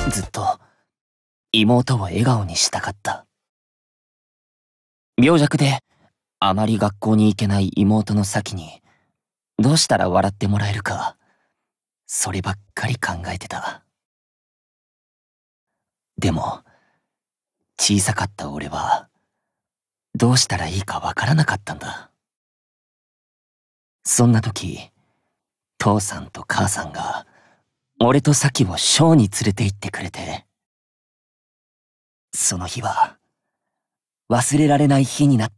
ずっと妹を笑顔にしたかった。病弱であまり学校に行けない妹の先にどうしたら笑ってもらえるか、そればっかり考えてた。でも小さかった俺はどうしたらいいかわからなかったんだ。そんな時、父さんと母さんが俺とサキをショーに連れて行ってくれて、その日は忘れられない日になった。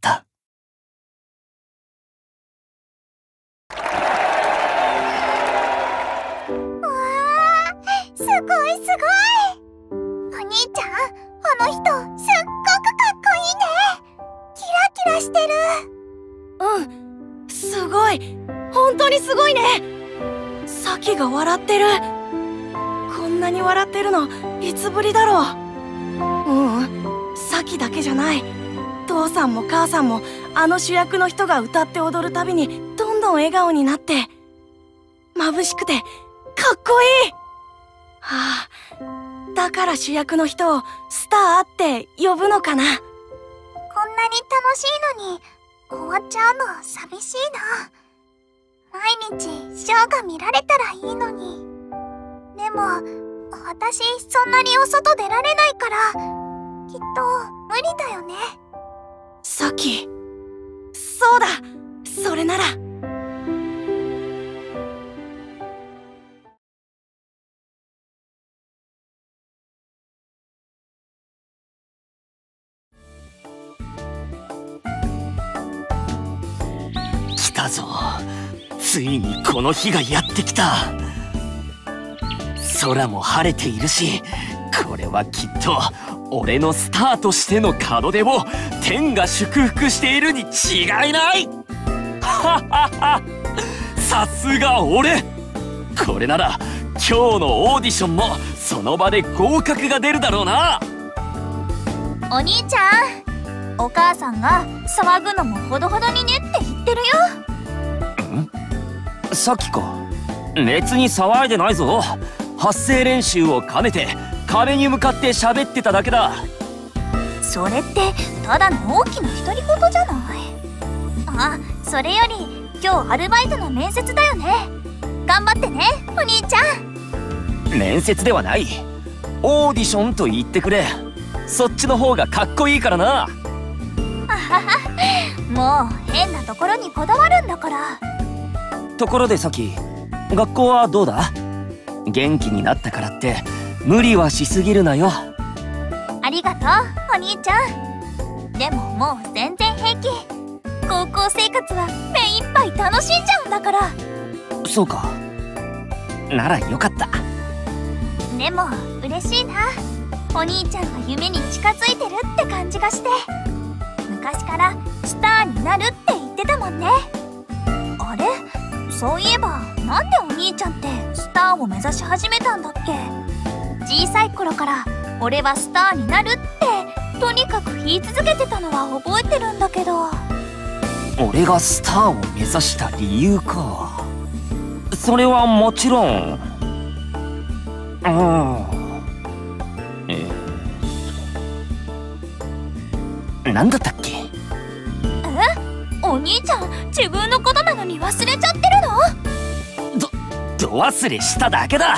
すごいすごい。お兄ちゃん、あの人すっごくかっこいいね。キラキラしてる。 うん、すごい。本当にすごいね。サキが笑ってる。こんなに笑ってるのいつぶりだろう。サキだけじゃない。父さんも母さんもあの主役の人が歌って踊るたびにどんどん笑顔になって、眩しくてかっこいい。はあ、だから主役の人をスターって呼ぶのかな。 こんなに楽しいのに終わっちゃうの寂しいな。毎日ショーが見られたらいいのに。でも私そんなにお外出られないから、きっと無理だよね。 サキ、そうだ、それなら。 来たぞ。ついにこの日がやってきた。空も晴れているし、これはきっと俺のスターとしての門出を天が祝福しているに違いない。ははは、さすが俺。これなら今日のオーディションもその場で合格が出るだろうな。 お兄ちゃん、お母さんが騒ぐのもほどほどにねって言ってるよ。 ん？さっきか。別に騒いでないぞ。発声練習を兼ねて壁に向かって喋ってただけだ。 それってただの大きな独り言じゃない。あ、それより今日アルバイトの面接だよね。頑張ってね、お兄ちゃん。 面接ではない。オーディションと言ってくれ。そっちの方がかっこいいからな。 あはは、もう変なところにこだわるんだから。 ところでサキ、学校はどうだ？元気になったからって無理はしすぎるなよ。 ありがとう、お兄ちゃん。でももう全然平気。高校生活は目いっぱい楽しんじゃうんだから。 そうか。ならよかった。 でも嬉しいな。お兄ちゃんが夢に近づいてるって感じがして。昔からスターになるって言ってたもんね。あれ、そういえばなんでお兄ちゃんってスターを目指し始めたんだっけ。小さい頃から俺はスターになるってとにかく言い続けてたのは覚えてるんだけど。 俺がスターを目指した理由か。それはもちろんなんだったっけ。 お兄ちゃん自分のことなのに忘れちゃってるの？ ど忘れしただけだ。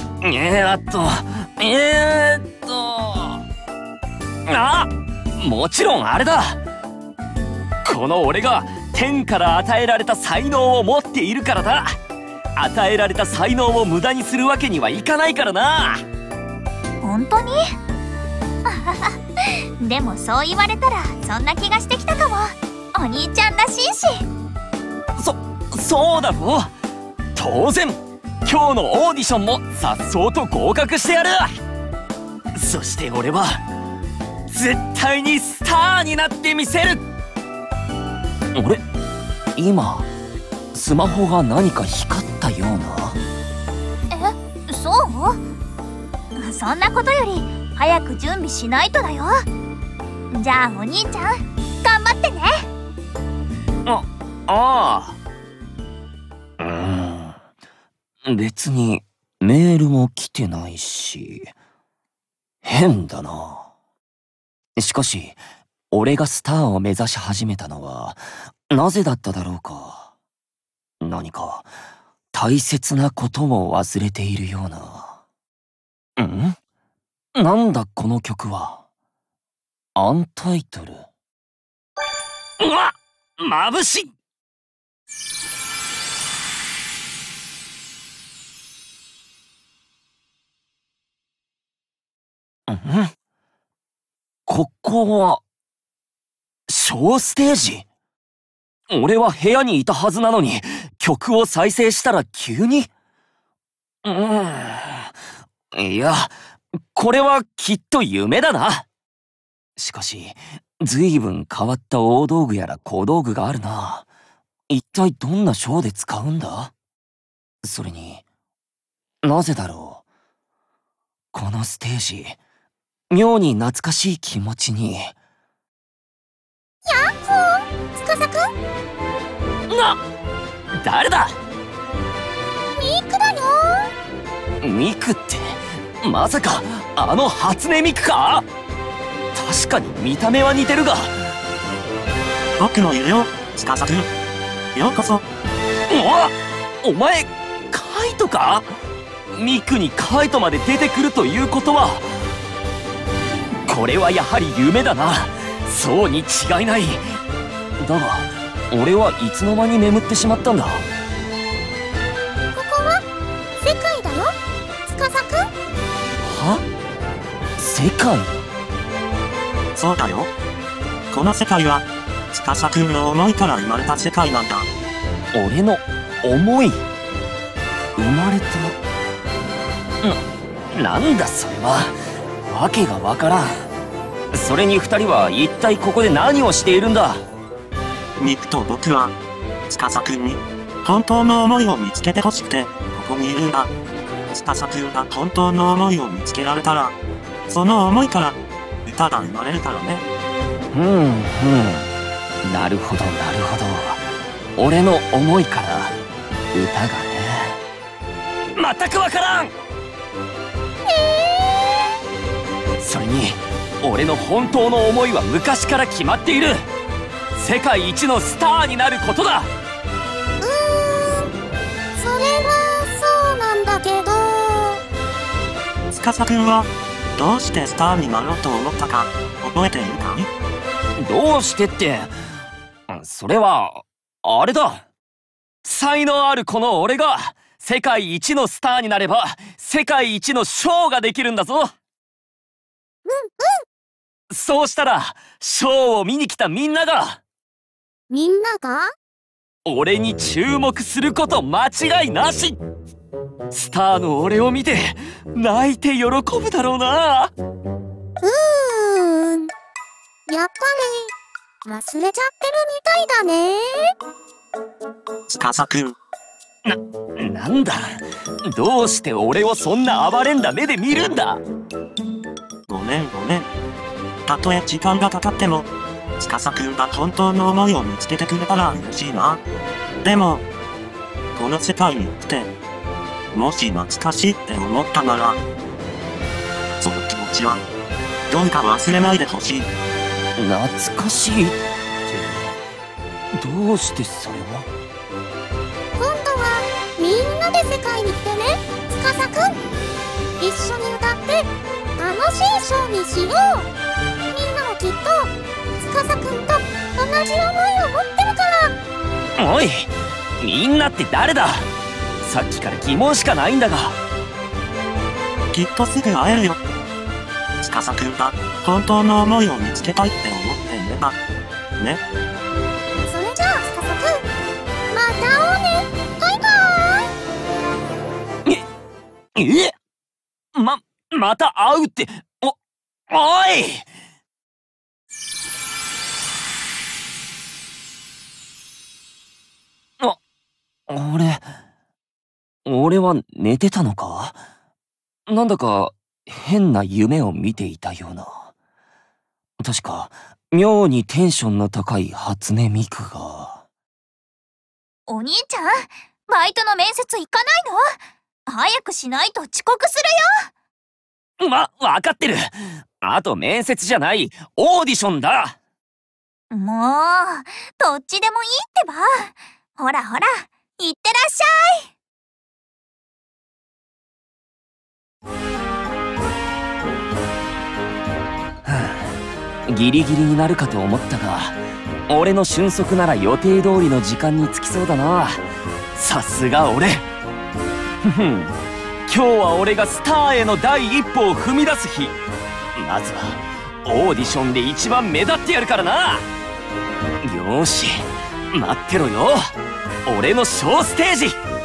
あ、もちろんあれだ。この俺が天から与えられた才能を持っているからだ。与えられた才能を無駄にするわけにはいかないからな。 本当に？でもそう言われたらそんな気がしてきたかも。お兄ちゃんらしいし。 そうだろう。当然今日のオーディションもさっそうと合格してやる。そして俺は絶対にスターになってみせる。俺今スマホが何か光ったような。 え、そう？そんなことより早く準備しないとだよ。じゃあお兄ちゃん頑張ってね。 ああ、別にメールも来てないし。 変だな。しかし、俺がスターを目指し始めたのは、なぜだっただろうか。何か、大切なことを忘れているような。なんだこの曲は。アンタイトル。うわっ、眩しい。ここは、ショーステージ？俺は部屋にいたはずなのに、曲を再生したら急に？いや、これはきっと夢だな。しかし、随分変わった大道具やら小道具があるな。一体どんなショーで使うんだ？それに、なぜだろう。このステージ、妙に懐かしい気持ちに。 やっほー、司くん。 誰だ？ ミクだよー。ミクって、まさか、あの初音ミクか？確かに見た目は似てるが。 僕もいるよ、司くん。ようこそ。 お前、カイトか？ミクにカイトまで出てくるということは、これはやはり夢だな。そうに違いない。だが、俺はいつの間に眠ってしまったんだ。 ここは世界だよ、司くん。 は？世界？ そうだよ。この世界は、司くんの思いから生まれた世界なんだ。 俺の思い？生まれた？なんだそれは。わけがわからん。それに二人は一体ここで何をしているんだ？ ミクと僕は、司くんに、本当の思いを見つけてほしくて、ここにいるんだ。司くんが本当の思いを見つけられたら、その思いから、歌が生まれるからね。 なるほどなるほど。俺の思いから歌がね。全くわからん。それに俺の本当の思いは昔から決まっている。世界一のスターになることだ。 それはそうなんだけど。 司くんはどうしてスターになろうと思ったか覚えているかい？ どうしてって、それはあれだ。才能あるこの俺が世界一のスターになれば世界一のショーができるんだぞ。そうしたらショーを見に来たみんなが俺に注目すること間違いなし。スターの俺を見て泣いて喜ぶだろうな。 やっぱり忘れちゃってるみたいだね。 司くん。 なんだ、どうして俺をそんな暴れんだ目で見るんだ。 ごめん。たとえ時間がかかっても、司くんが本当の思いを見つけてくれたら嬉しいな。でも、この世界に来て、もし懐かしいって思ったなら、その気持ちは、どうか忘れないでほしい。 懐かしいって、どうしてそれを？ 今度はみんなで世界に来てね、司くん。一緒に歌って楽しいショーにしよう。みんなもきっと司くんと同じ思いを持ってるから。 おい、みんなって誰だ？さっきから疑問しかないんだが。 きっとすぐ会えるよ。司くんが本当の思いを見つけたいって思っていればね。 それじゃあ司くん、また会おうね。バイバーイ。 また会うって、おい！俺は寝てたのか？なんだか変な夢を見ていたような。確か妙にテンションの高い初音ミクが。 お兄ちゃん、バイトの面接行かないの？早くしないと遅刻するよ。 わかってる。あと面接じゃない、オーディションだ。 もう、どっちでもいいってば。ほらほら、いってらっしゃい。ギリギリになるかと思ったが、俺の俊足なら予定通りの時間に着きそうだな。さすが俺。今日は俺がスターへの第一歩を踏み出す日。まずはオーディションで一番目立ってやるからな。よーし、待ってろよ、俺のショーステージ。